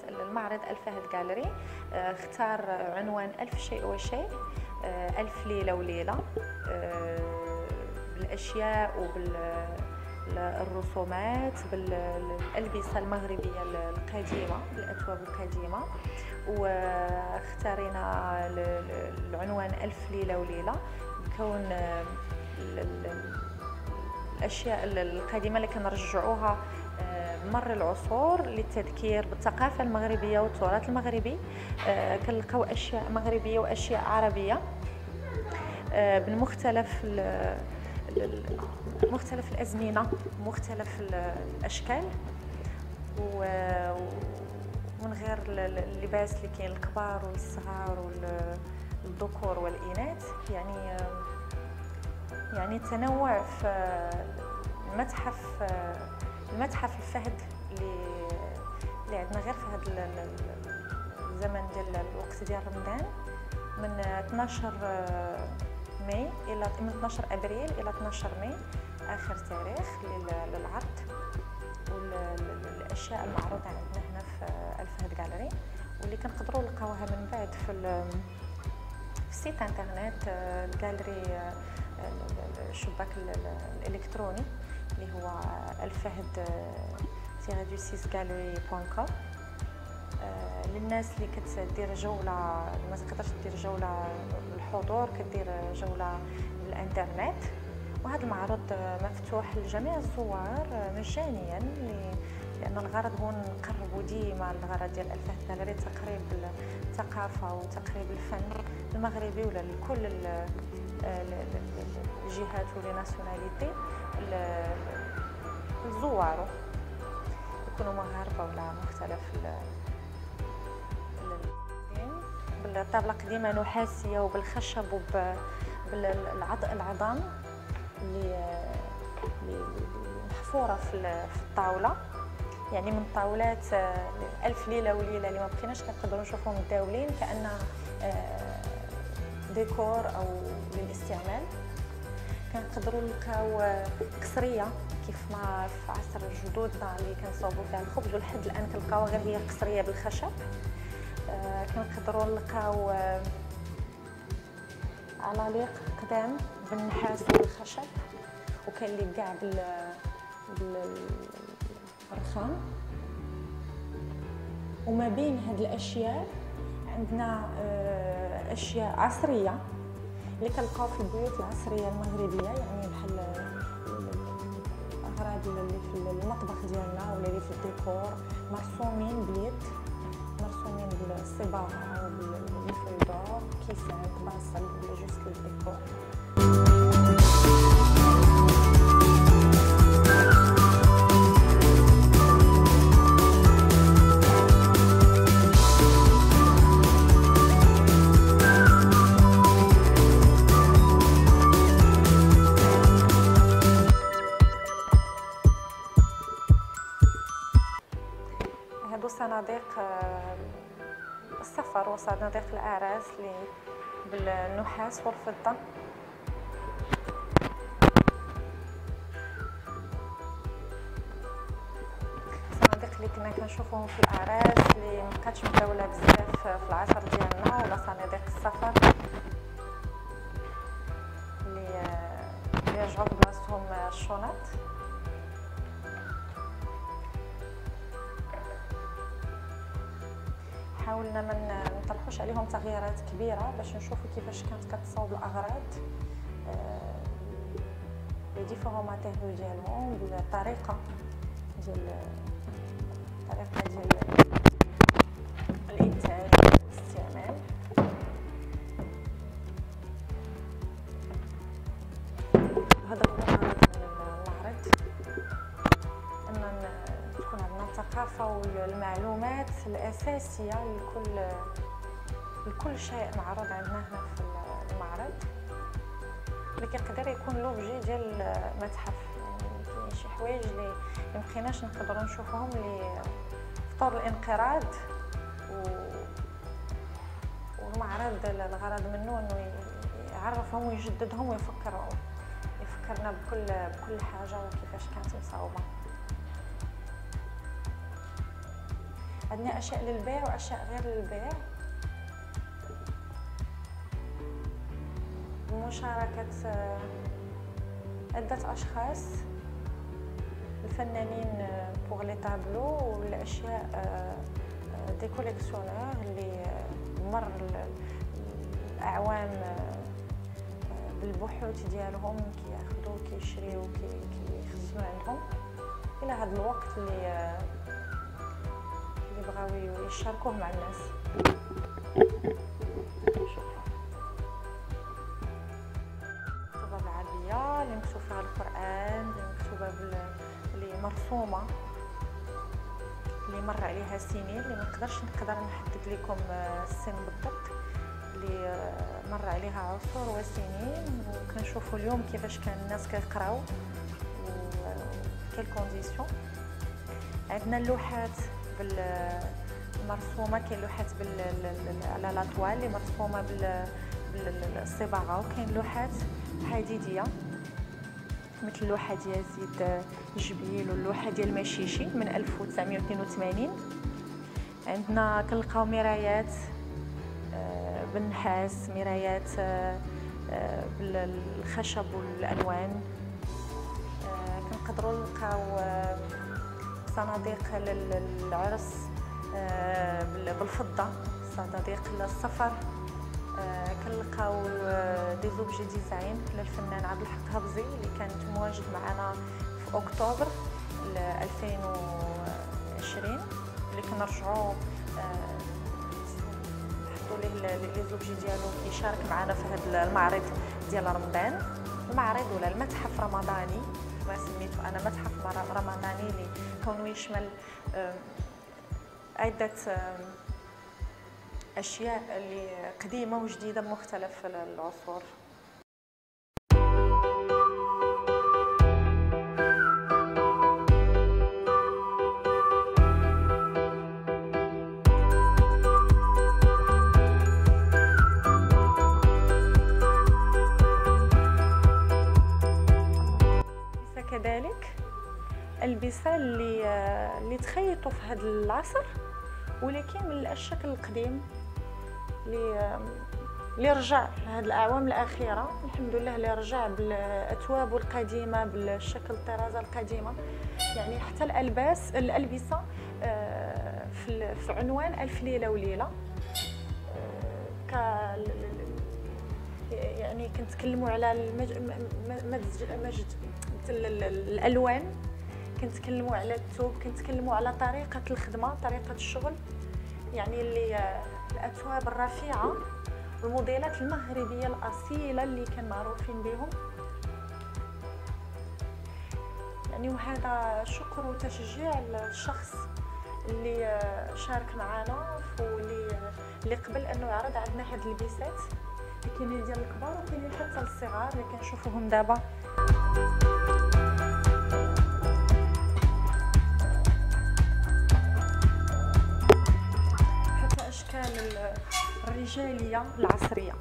المعرض الفهد جاليري اختار عنوان ألف شيء وشيء، ألف ليلة وليلة، بالأشياء وبالرسومات، بالألبسة المغربية القديمة، الأثواب القديمة. واختارينا العنوان ألف ليلة وليلة بكون الأشياء القديمة اللي كنرجعوها مر العصور للتذكير بالثقافة المغربية والتراث المغربي. كنلقاو أشياء مغربية وأشياء عربية بمختلف مختلف الأزمنة، مختلف الأشكال، ومن غير اللباس اللي كاين الكبار والصغار والذكور والإناث. يعني تنوع في المتحف الفهد اللي عندنا غير في هذا الزمن ديال الوقت ديال رمضان، من 12 ماي الى من 12 ابريل الى 12 ماي اخر تاريخ للعرض والاشياء المعروضه عندنا هنا في الفهد جاليري، واللي كنقدروا نلقاوها من بعد في السيت انترنت الجاليري، الشباك الالكتروني اللي هو الفهد-6gallery.com. للناس اللي كتدير جوله، ما تقدرش دير جوله بالحضور، كدير جوله بالانترنت. وهذا المعرض مفتوح لجميع الزوار مجانيا، لان الغرض هو نقربوا ديما الغرض ديال الفهد جاليري تقريب الثقافه وتقريب الفن المغربي ولا لكل الجهات ولي ناسيوناليتي الزوار، يكونوا مغاربه ولا مختلف بالطابله قديمه نحاسيه وبالخشب وبالعظام اللي محفوره في الطاوله، يعني من طاولات ألف ليله وليله اللي ما بقيناش كنقدروا نشوفهم متداولين كأن ديكور او للاستعمال. كنقدروا نلقاو قصريه كيف ما في عصر جدودنا اللي كنصاوبوا فيها الخبز، ولحد الان كنلقاوها غير هي قصريه بالخشب. كنقدروا نلقاو علاليق قدام بالنحاس والخشب، وكاين اللي كاع بالرخام. وما بين هاد الاشياء عندنا اشياء عصريه اللي كنلقاو في البيوت العصريه المغربيه، يعني بحال الاغراض اللي في المطبخ ديالنا ولا اللي في الديكور مرسومين باليد، مرسومين بالصباغه وبالفيدور، كيسان بصل ولا جوست للديكور. هادو صناديق السفر وصناديق الأعراس اللي بالنحاس والفضة. صناديق اللي كنا كنشوفوهم في الأعراس اللي مبقاتش مداولة بزاف في العصر ديالنا، ولا صناديق السفر اللي رجعوا بلاصتهم الشنط. حاولنا ما نطرحوش عليهم تغييرات كبيره باش نشوفوا كيفاش كانت كتصاوب الاغراض لي ديفورماتير ديالهم بالطريقه ديال الانتاج والاستعمال. هذا هو الغرض من المعرض، ان تكون عندنا الثقافه والمعلومات الاساسيه لكل شيء معروض عندنا هنا في المعرض، اللي كيقدر يكون لوبجي ديال المتحف. يعني كاين شي حوايج اللي مبقيناش نقدروا نشوفوهم اللي في طور الانقراض، والمعرض الغرض منه انه يعرفهم ويجددهم ويفكرنا بكل حاجه وكيفاش كانت مصاوبه. عندنا اشياء للبيع واشياء غير للبيع. بمشاركة عدة اشخاص الفنانين بوغ لي تابلو والاشياء دي كوليكسيونور اللي مر الاعوام بالبحوث ديالهم كياخذوا كيشريو كيخزنوا عندهم الى هذا الوقت اللي بغاو يشاركوه مع الناس. مكتوبه بالعربيه اللي مكتوب فيها القران، اللي مكتوبه اللي مرسومه اللي مر عليها سنين، اللي ما نقدر نحدد لكم السن بالضبط، اللي مر عليها عصور وسنين. وكنشوفوا اليوم كيفاش كان الناس كيقراو وكيل كونديسيون. عندنا اللوحات بالمرسومه، كاين لوحات على لاطوال اللي مرسومه بالصباغه، وكاين لوحات حديديه مثل اللوحه ديال زيد جبيل واللوحه ديال مشيشي من 1982. عندنا كنلقاو مرايات بالنحاس، مرايات بالخشب والالوان. كنقدروا نلقاو صناديق للعرس بالفضه، صناديق للسفر. كنلقاو دي زوبجي ديزاين للفنان عبد الحق هبزي اللي كان متواجد معنا في اكتوبر 2020، اللي كنرجعوا نحطوا ليه لي زوبجي ديالو كيشارك معنا في هذا المعرض ديال رمضان، المعرض ولا المتحف رمضاني ما سميته انا، متحف رمضاني اللي كونه يشمل عده اشياء اللي قديمه وجديده بمختلف العصور. كذلك البسه اللي تخيطوا في هذا العصر، ولكن من الشكل القديم اللي رجع هذه الاعوام الاخيره الحمد لله، اللي رجع بالاثواب القديمه بالشكل الطرازه القديمه. يعني حتى الالبسه في عنوان الف ليله وليله. يعني كنتكلموا على مجد الالوان، كنتكلموا على الثوب، كنتكلموا على طريقه الخدمه، طريقه الشغل. يعني اللي الاثواب الرفيعه والموديلات المغربيه الاصيله اللي كان معروفين بهم. يعني وهذا شكر وتشجيع للشخص اللي شارك معنا واللي قبل انه يعرض عندنا هاد البيسات. كاينين ديال الكبار وكاينين حتى الصغار اللي كنشوفوهم دابا. حتى اشكال الرجاليه العصريه.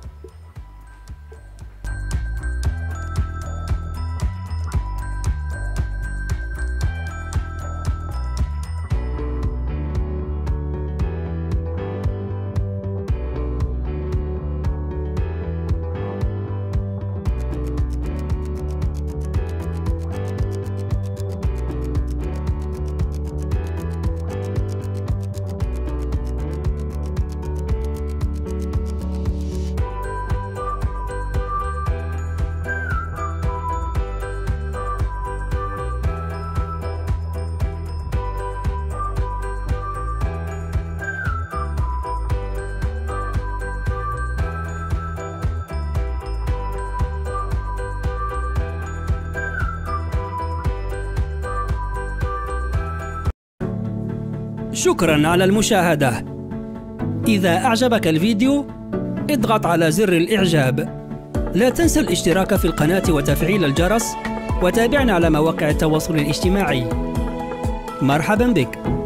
شكرا على المشاهدة. إذا أعجبك الفيديو اضغط على زر الإعجاب. لا تنسى الاشتراك في القناة وتفعيل الجرس، وتابعنا على مواقع التواصل الاجتماعي. مرحبا بك.